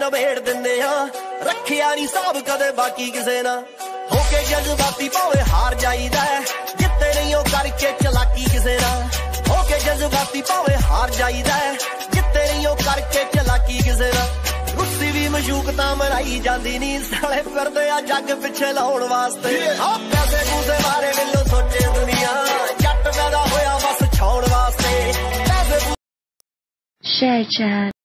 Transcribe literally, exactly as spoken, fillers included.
नबेड़ दिंदे आ, रखिया नहीं साहब कदे बाकी किसे ना। होके जज्बाती भावे हार जाईदा है, जिते नहीं हो करके चलाकी किसे ना। होके जज्बाती भावे हार जाईदा है, जिते नहीं हो करके चलाकी किसे ना। रुस्सी भी मशूकता मनाई जाती नी, साले फिरदे आ जग पिछे लाउण वास्ते। हाँ पैसे पूसे बारे मिलो सोचे दुनिया, जट पैदा होया बस छाउण वास्ते। Share chat.